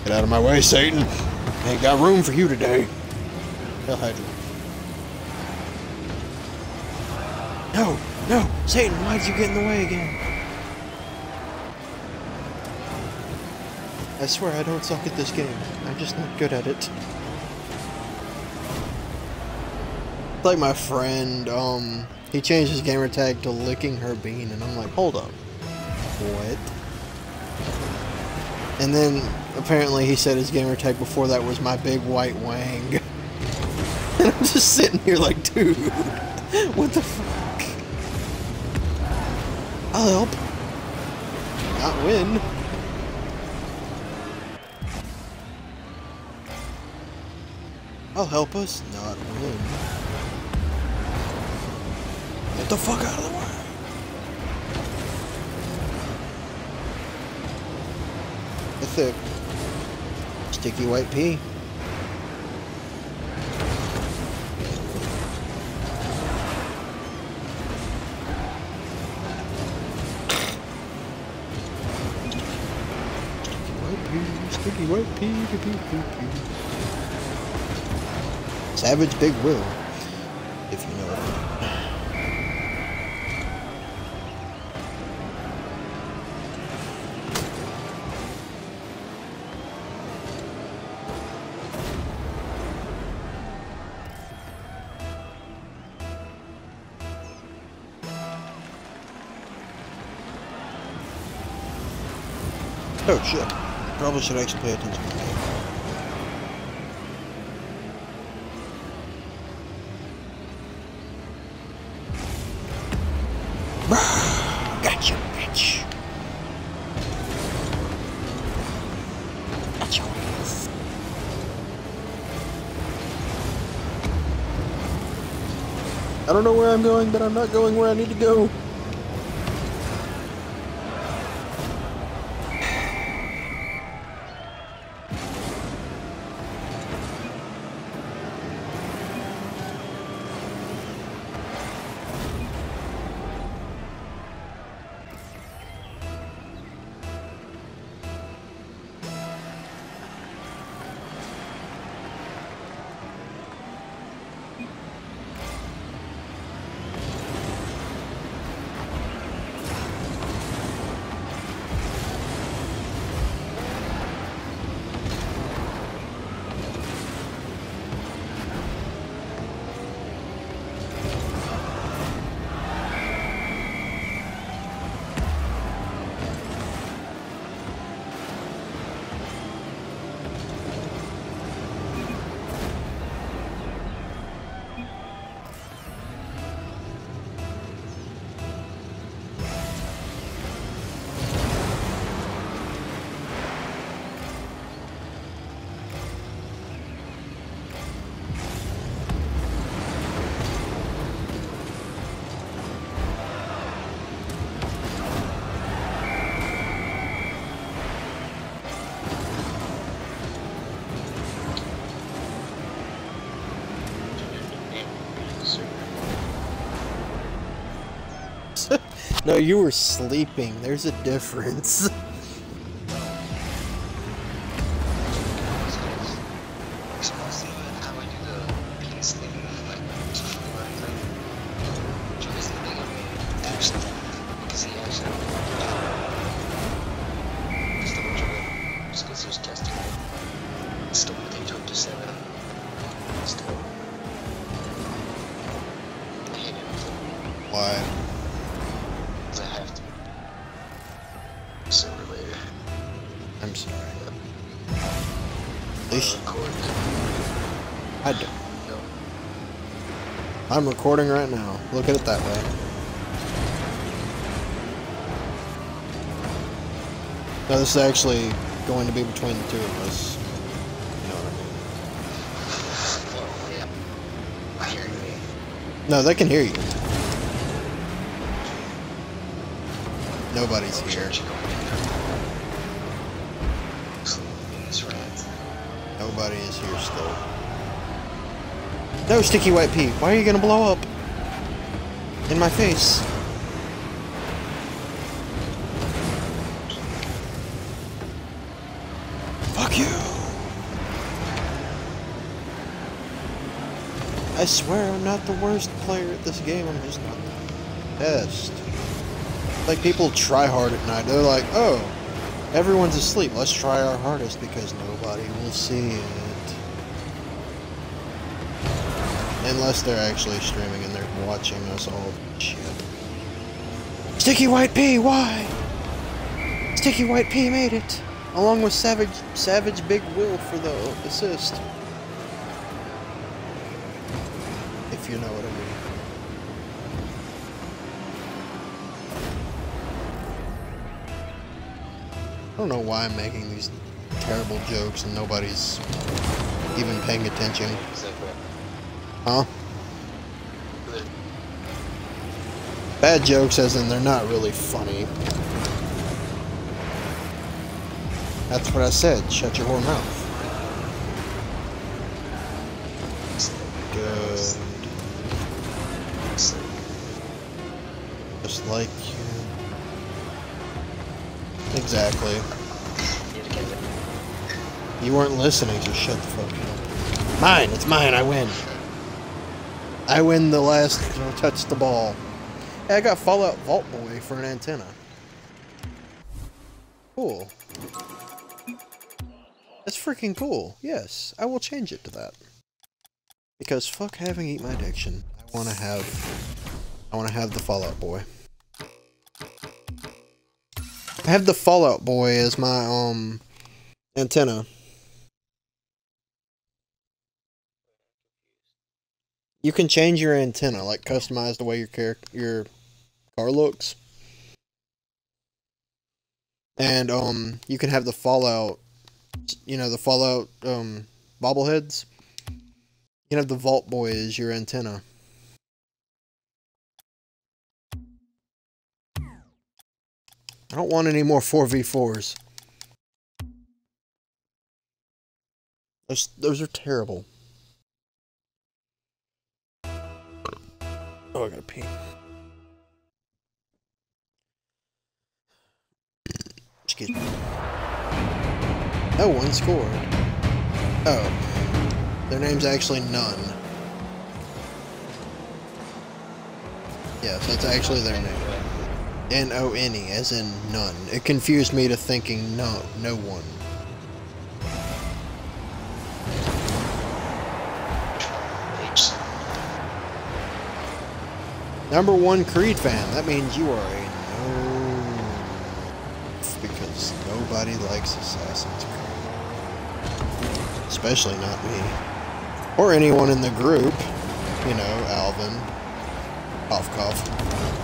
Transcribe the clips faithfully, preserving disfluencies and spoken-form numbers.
Get out of my way, Satan. Ain't got room for you today. Hell Hydra. No, no, Satan, why did you get in the way again? I swear I don't suck at this game. I'm just not good at it. Like my friend, um, he changed his gamer tag to licking her bean, and I'm like, hold up. What? And then, apparently he said his gamer tag before that was my big white wang. And I'm just sitting here like, dude, what the fuck? I'll help. Not win. I'll help us, not win. Get the fuck out of the way. The thick, sticky white pea. Sticky white pea, pea, pea, pea, pea. Savage Big Will, if you know what I mean. Oh shit. Probably should actually pay attention to the game. Gotcha, bitch. Gotcha. I don't know where I'm going, but I'm not going where I need to go. No, you were sleeping. There's a difference. Why? I'm sorry. Least I don't. I'm recording right now. Look at it that way. No, this is actually going to be between the two of us. You know what I mean? I hear you. No, they can hear you. Nobody's here. Nobody is here still. No, Sticky White Pea. Why are you gonna blow up? In my face. Fuck Fuck you! I swear I'm not the worst player at this game, I'm just not the best. Like, people try hard at night, they're like, oh, everyone's asleep, let's try our hardest because nobody will see it. Unless they're actually streaming and they're watching us all shit. Sticky White P, why? Sticky White P made it! Along with Savage Savage Big Will for the assist. If you know what I mean. I don't know why I'm making these terrible jokes and nobody's even paying attention. Huh? Bad jokes as in they're not really funny. That's what I said, shut your whore mouth. Good. Just like you. Exactly. You weren't listening, so shut the fuck up. Mine! It's mine, I win! I win the last touch the ball. Hey, I got Fallout Vault Boy for an antenna. Cool. That's freaking cool. Yes, I will change it to that. Because fuck having Eat My Addiction. I wanna have I wanna have the Fallout Boy. I have the Fallout Boy as my um antenna. You can change your antenna, like customize the way your car your car looks. And um you can have the Fallout, you know, the Fallout um bobbleheads. You can have the Vault Boy as your antenna. I don't want any more four v fours. Those, those are terrible. Oh, I gotta pee. Excuse me. No one scored. Oh. Their name's actually None. Yes, that's actually their name. N O N E, as in none. It confused me to thinking no, no one. Number one Creed fan. That means you are a no. Because nobody likes Assassin's Creed. Especially not me. Or anyone in the group. You know, Alvin. Cough cough.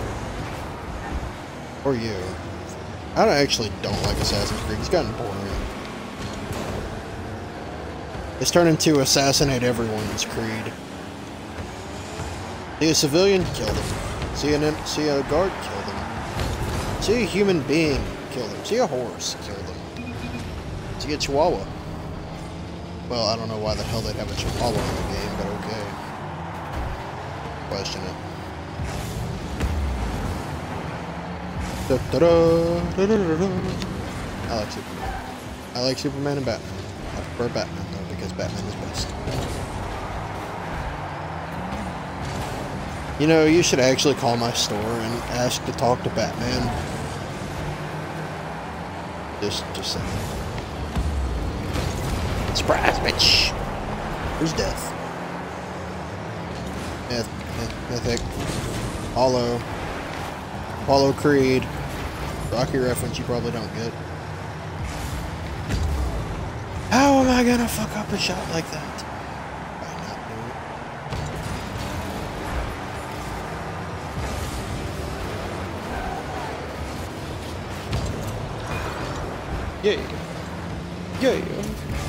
Or you. I actually don't like Assassin's Creed. It's gotten boring. It's turned into assassinate everyone's Creed. See a civilian? Kill them. See, an, see a guard? Kill them. See a human being? Kill them. See a horse? Kill them. See a chihuahua? Well, I don't know why the hell they'd have a chihuahua in the game, but okay. Question it. Da, da, da, da, da, da, da. I like Superman. I like Superman and Batman. I prefer Batman though, because Batman is best. You know, you should actually call my store and ask to talk to Batman. Just, just saying. Surprise, bitch! Who's Death? Myth, myth, Mythic. Hollow. Apollo Creed. Rocky reference you probably don't get. How am I gonna fuck up a shot like that? Why not do it? Yeah. Yeah.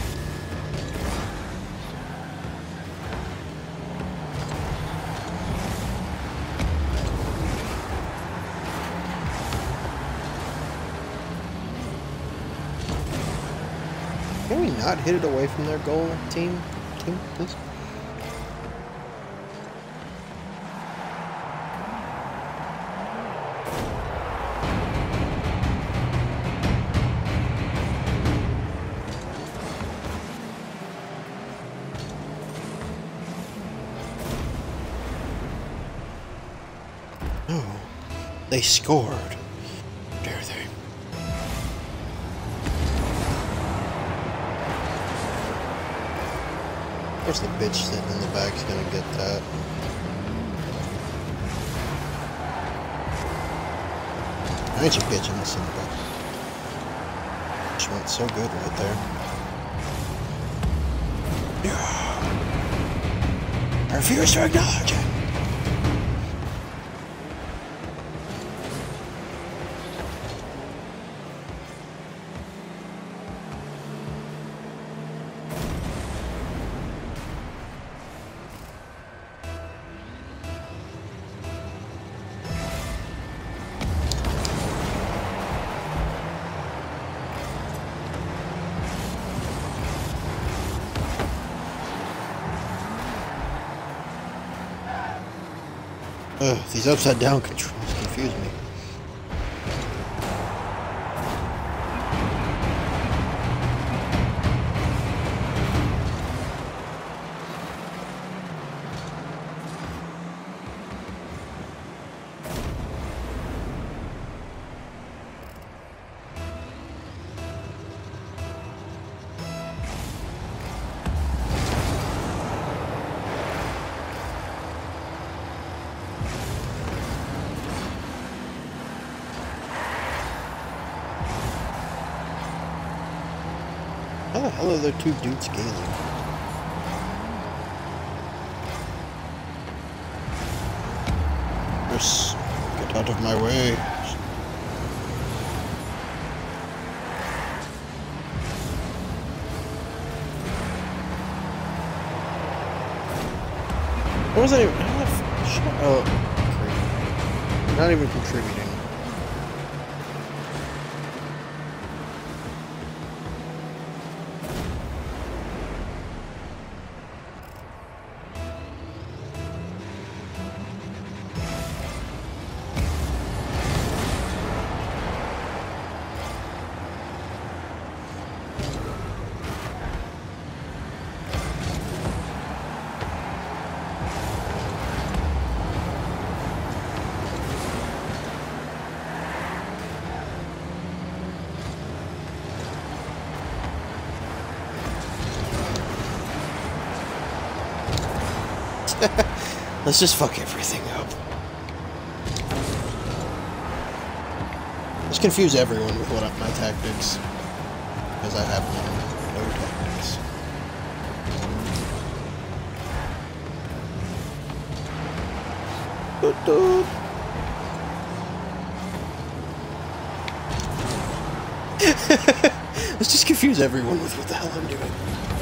Can we not hit it away from their goal, team? Team, please? No. They scored. Dare they? Of course the bitch sitting in the back's gonna get that. I ain't you bitching this in the back. She went so good right there. Yeah. I refuse to acknowledge it. Ugh, these upside down controls confuse me. How the hell are there two dudes scaling? Just get out of my way. What was that even? How the f- shut up. Not even contributing. Let's just fuck everything up. Let's confuse everyone with what my tactics. Because I have no, no tactics. Doot doot. Let's just confuse everyone with what the hell I'm doing.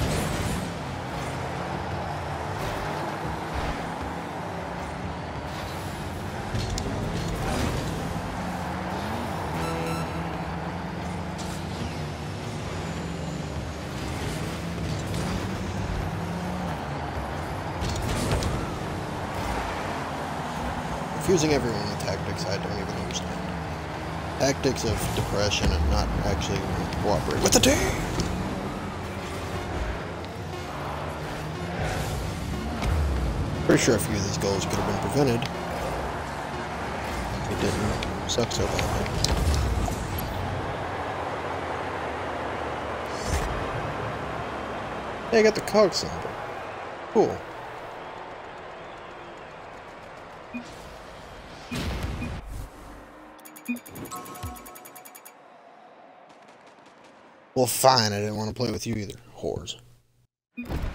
Confusing everyone with tactics I don't even understand. Tactics of depression and not actually cooperate with the team. Pretty sure a few of these goals could have been prevented. It didn't suck so badly. Hey, I got the cog symbol. Cool. Well, fine, I didn't want to play with you either, whores.